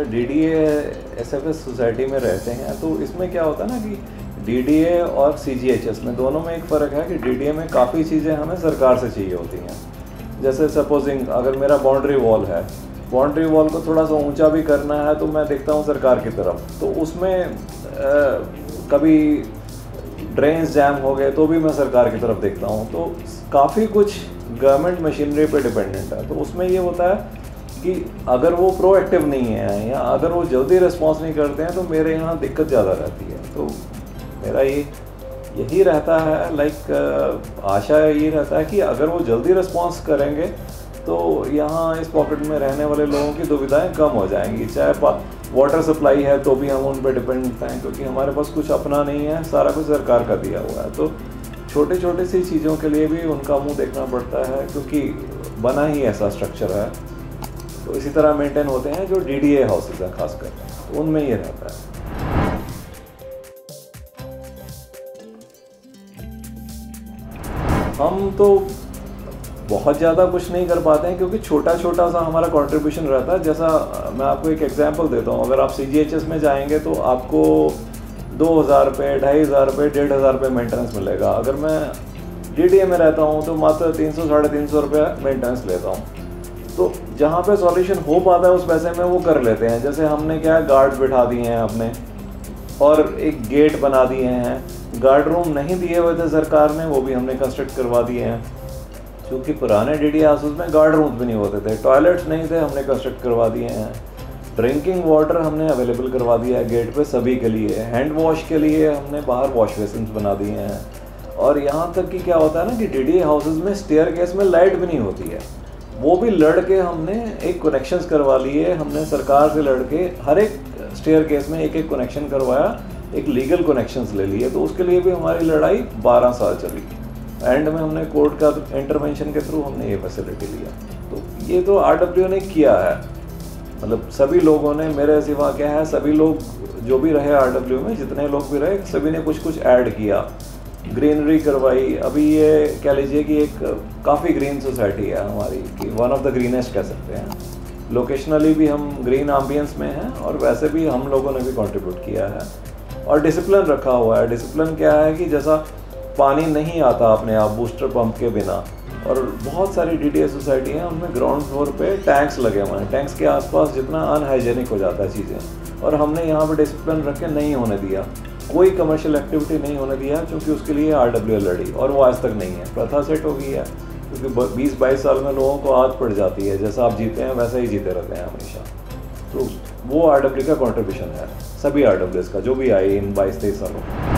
DDA SFS society में रहते हैं, तो इसमें क्या होता है ना कि डीडीए और सीजीएचएस में दोनों में एक फ़र्क है कि डीडीए में काफ़ी चीज़ें हमें सरकार से चाहिए होती हैं। जैसे सपोजिंग अगर मेरा बाउंड्री वॉल है, बाउंड्री वॉल को थोड़ा सा ऊंचा भी करना है तो मैं देखता हूँ सरकार की तरफ, तो उसमें कभी ड्रेन्स जैम हो गए तो भी मैं सरकार की तरफ देखता हूँ। तो काफ़ी कुछ गवर्नमेंट मशीनरी पे डिपेंडेंट है। तो उसमें ये होता है कि अगर वो प्रोएक्टिव नहीं है या अगर वो जल्दी रिस्पॉन्स नहीं करते हैं तो मेरे यहाँ दिक्कत ज़्यादा रहती है। तो मेरा यही रहता है, आशा यही रहता है कि अगर वो जल्दी रिस्पॉन्स करेंगे तो यहाँ इस पॉकेट में रहने वाले लोगों की दुविधाएं कम हो जाएंगी। चाहे वाटर सप्लाई है तो भी हम उन पर डिपेंड हैं, क्योंकि हमारे पास कुछ अपना नहीं है, सारा कुछ सरकार का दिया हुआ है। तो छोटे छोटे सी चीज़ों के लिए भी उनका मुंह देखना पड़ता है, क्योंकि बना ही ऐसा स्ट्रक्चर है। तो इसी तरह मेंटेन होते हैं जो डीडीए हाउसेज हैं खासकर, तो उनमें ये रहता है। हम तो बहुत ज़्यादा कुछ नहीं कर पाते हैं, क्योंकि छोटा छोटा सा हमारा कंट्रीब्यूशन रहता है। जैसा मैं आपको एक एग्जांपल देता हूँ, अगर आप सीजीएचएस में जाएंगे तो आपको 2000 रुपये, 2500 रुपये, 1500 रुपये मेंटेनेंस मिलेगा। अगर मैं डीडीए में रहता हूँ तो मात्र 300 साढ़े 300 रुपये मेंटेनेंस लेता हूँ। तो जहाँ पे सॉल्यूशन हो पाता है उस पैसे में वो कर लेते हैं। जैसे हमने क्या है, गार्ड्स बिठा दिए हैं अपने, और एक गेट बना दिए हैं। गार्ड रूम नहीं दिए हुए थे सरकार ने, वो भी हमने कंस्ट्रक्ट करवा दिए हैं, क्योंकि पुराने डीडीए हाउसेस में गार्ड रूम्स भी नहीं होते थे, टॉयलेट्स नहीं थे, हमने कंस्ट्रक्ट करवा दिए हैं। ड्रिंकिंग वाटर हमने अवेलेबल करवा दिया है गेट पे सभी के लिए। हैंड वॉश के लिए हमने बाहर वॉश बेसिन्स बना दिए हैं। और यहाँ तक कि क्या होता है ना कि डीडीए हाउसेस में स्टेयरकेस में लाइट भी नहीं होती है, वो भी लड़के हमने एक कनेक्शंस करवा लिए। हमने सरकार से लड़के हर एक स्टेयरकेस में एक एक कनेक्शन करवाया, एक लीगल कनेक्शंस ले लिए। तो उसके लिए भी हमारी लड़ाई 12 साल चली। एंड में हमने कोर्ट का इंटरवेंशन के थ्रू हमने ये फैसिलिटी लिया। तो ये तो आरडब्ल्यू ने किया है, मतलब सभी लोगों ने, मेरे सिवा क्या है, सभी लोग जो भी रहे आरडब्ल्यू में, जितने लोग भी रहे, सभी ने कुछ कुछ ऐड किया, ग्रीनरी करवाई। अभी ये कह लीजिए कि एक काफ़ी ग्रीन सोसाइटी है हमारी, कि वन ऑफ द ग्रीनेस्ट कह सकते हैं। लोकेशनली भी हम ग्रीन एम्बियंस में हैं, और वैसे भी हम लोगों ने भी कंट्रीब्यूट किया है। और डिसिप्लिन रखा हुआ है। डिसिप्लिन क्या है कि जैसा पानी नहीं आता अपने आप बूस्टर पंप के बिना, और बहुत सारी डीडीए सोसाइटी हैं उनमें ग्राउंड फ्लोर पे टैंक्स लगे हुए हैं। टैंक्स के आसपास जितना अनहाइजेनिक हो जाता है चीज़ें, और हमने यहाँ पे डिसिप्लिन रख के नहीं होने दिया, कोई कमर्शियल एक्टिविटी नहीं होने दिया, क्योंकि उसके लिए आरडब्ल्यू लड़ी, और वो आज तक नहीं है। प्रथा सेट हो गई है, क्योंकि 20-22 साल में लोगों को आदत पड़ जाती है, जैसा आप जीते हैं वैसा ही जीते रहते हैं हमेशा। तो वो आरडब्ल्यू का कॉन्ट्रीब्यूशन है, सभी आरडब्ल्यूएस का जो भी आए इन 22-23 सालों में।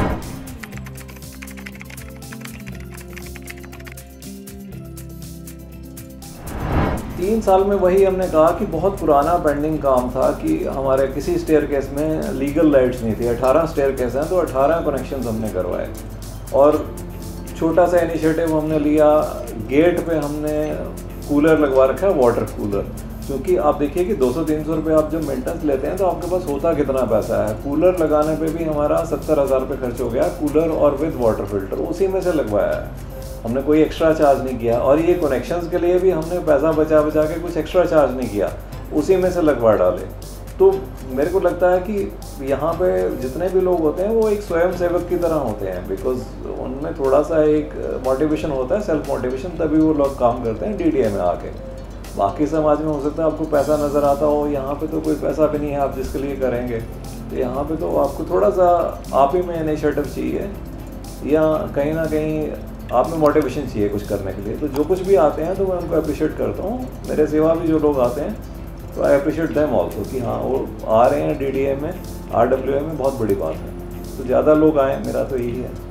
3 साल में वही हमने कहा कि बहुत पुराना पेंडिंग काम था कि हमारे किसी स्टेयरकेस में लीगल लाइट्स नहीं थी। 18 स्टेयरकेस हैं, तो 18 कनेक्शंस हमने करवाए। और छोटा सा इनिशिएटिव हमने लिया, गेट पे हमने कूलर लगवा रखा है, वाटर कूलर। क्योंकि आप देखिए कि 200-300 रुपये आप जब मेंटेनेंस लेते हैं तो आपके पास होता कितना पैसा है। कूलर लगाने पे भी हमारा 70,000 रुपये खर्च हो गया, कूलर और विद वाटर फिल्टर उसी में से लगवाया है, हमने कोई एक्स्ट्रा चार्ज नहीं किया। और ये कनेक्शंस के लिए भी हमने पैसा बचा के कुछ एक्स्ट्रा चार्ज नहीं किया, उसी में से लगवा डाले। तो मेरे को लगता है कि यहाँ पे जितने भी लोग होते हैं वो एक स्वयं सेवक की तरह होते हैं, बिकॉज उनमें थोड़ा सा एक मोटिवेशन होता है, सेल्फ मोटिवेशन, तभी वो लोग काम करते हैं डीडीए में आके। बाकी समाज में हो सकता है आपको पैसा नज़र आता हो, यहाँ पे तो कोई पैसा भी नहीं है आप जिसके लिए करेंगे। तो यहाँ पे तो आपको थोड़ा सा आप ही में इनिशिएटिव चाहिए, या कहीं ना कहीं आप में मोटिवेशन चाहिए कुछ करने के लिए। तो जो कुछ भी आते हैं तो मैं उनको अप्रिशिएट करता हूँ। मेरे सिवा भी जो लोग आते हैं तो आई अप्रिशिएट देम ऑल्सो, कि हाँ वो आ रहे हैं डीडीए में, आरडब्ल्यूए में, बहुत बड़ी बात है। तो ज़्यादा लोग आएँ, मेरा तो यही है।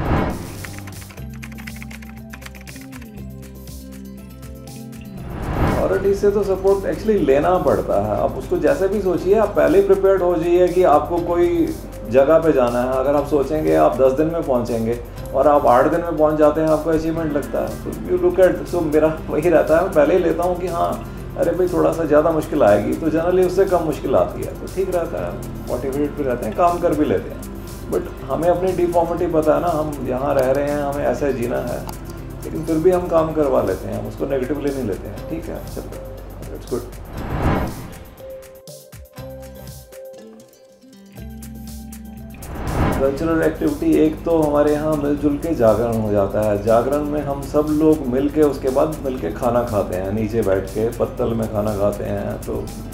अथॉरिटी से तो सपोर्ट एक्चुअली लेना पड़ता है। आप उसको जैसे भी सोचिए, आप पहले प्रिपेयर्ड हो जाइए कि आपको कोई जगह पे जाना है। अगर आप सोचेंगे आप 10 दिन में पहुंचेंगे और आप 8 दिन में पहुंच जाते हैं, आपको अचीवमेंट लगता है। तो यू लुक एट, सो मेरा वही रहता है, मैं पहले ही लेता हूँ कि हाँ अरे भाई थोड़ा सा ज़्यादा मुश्किल आएगी, तो जनरली उससे कम मुश्किल आती है, तो ठीक रहता है, मोटिवेट भी रहते हैं, काम कर भी लेते हैं। बट हमें अपनी डिफॉर्मिटी पता है ना, हम यहाँ रह रहे हैं, हमें ऐसे जीना है, लेकिन फिर भी हम काम करवा लेते हैं, हम उसको नेगेटिवली नहीं लेते हैं। ठीक है, चलो, इट्स गुड। कल्चरल एक्टिविटी, एक तो हमारे यहाँ मिलजुल के जागरण हो जाता है। जागरण में हम सब लोग मिल के उसके बाद मिल के खाना खाते हैं, नीचे बैठ के पत्तल में खाना खाते हैं। तो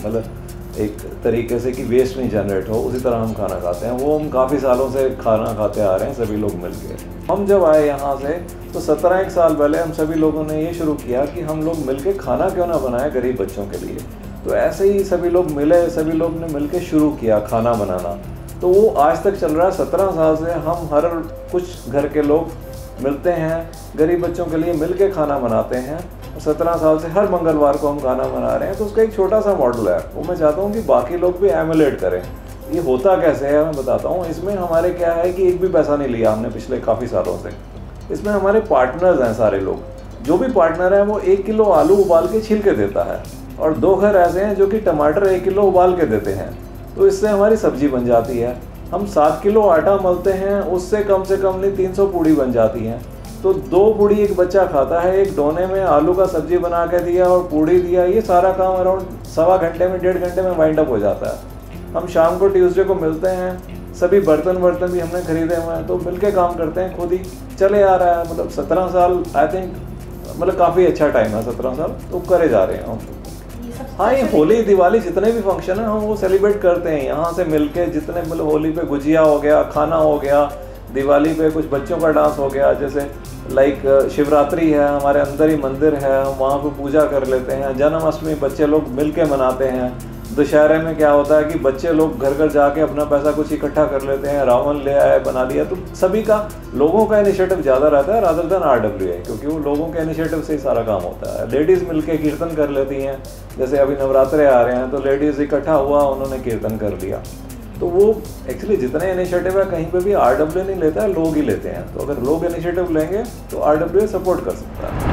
मतलब एक तरीके से कि वेस्ट नहीं जनरेट हो, उसी तरह हम खाना खाते हैं। वो हम काफ़ी सालों से खाना खाते आ रहे हैं सभी लोग मिल के। हम जब आए यहाँ से तो 17 साल पहले हम सभी लोगों ने ये शुरू किया कि हम लोग मिल के खाना क्यों ना बनाए गरीब बच्चों के लिए। तो ऐसे ही सभी लोग मिले, सभी लोग ने मिल के शुरू किया खाना बनाना। तो वो आज तक चल रहा है। 17 साल से हम हर कुछ घर के लोग मिलते हैं, गरीब बच्चों के लिए मिल के खाना बनाते हैं। 17 साल से हर मंगलवार को हम खाना बना रहे हैं। तो उसका एक छोटा सा मॉडल है, वो मैं चाहता हूँ कि बाकी लोग भी एमुलेट करें। ये होता कैसे है मैं बताता हूँ। इसमें हमारे क्या है कि एक भी पैसा नहीं लिया हमने पिछले काफ़ी सालों से। इसमें हमारे पार्टनर्स हैं सारे लोग। जो भी पार्टनर है वो 1 किलो आलू उबाल के छील के देता है, और 2 घर ऐसे हैं जो कि टमाटर 1 किलो उबाल के देते हैं। तो इससे हमारी सब्जी बन जाती है। हम 7 किलो आटा मलते हैं, उससे कम से कम नहीं 300 पूड़ी बन जाती हैं। तो 2 पूड़ी एक बच्चा खाता है। एक डोने में आलू का सब्जी बना के दिया और पूड़ी दिया, ये सारा काम अराउंड 1.25 घंटे में 1.5 घंटे में वाइंड अप हो जाता है। हम शाम को ट्यूसडे को मिलते हैं, सभी बर्तन भी हमने खरीदे हुए हैं, तो मिलके काम करते हैं। खुद ही चले आ रहा है। मतलब 17 साल आई थिंक मतलब काफ़ी अच्छा टाइम है। 17 साल तो करे जा रहे हैं हम। हाँ, ये होली दिवाली जितने भी फंक्शन है हम वो सेलिब्रेट करते हैं यहाँ से मिलके। जितने मतलब होली पे गुजिया हो गया, खाना हो गया, दिवाली पे कुछ बच्चों का डांस हो गया, जैसे लाइक शिवरात्रि है, हमारे अंदर ही मंदिर है, हम वहाँ पे पूजा कर लेते हैं। जन्माष्टमी बच्चे लोग मिल के मनाते हैं। दशहरे में क्या होता है कि बच्चे लोग घर घर जाके अपना पैसा कुछ इकट्ठा कर लेते हैं, रावण ले आए बना लिया। तो सभी का लोगों का इनिशिएटिव ज़्यादा रहता है रादर देन RWA, क्योंकि वो लोगों के इनिशिएटिव से ही सारा काम होता है। लेडीज़ मिलके कीर्तन कर लेती हैं, जैसे अभी नवरात्रे आ रहे हैं तो लेडीज़ इकट्ठा हुआ, उन्होंने कीर्तन कर लिया। तो वो एक्चुअली जितने इनिशिएटिव है कहीं पे भी RWA नहीं लेता है, लोग ही लेते हैं। तो अगर लोग इनिशिएटिव लेंगे तो RWA सपोर्ट कर सकता है।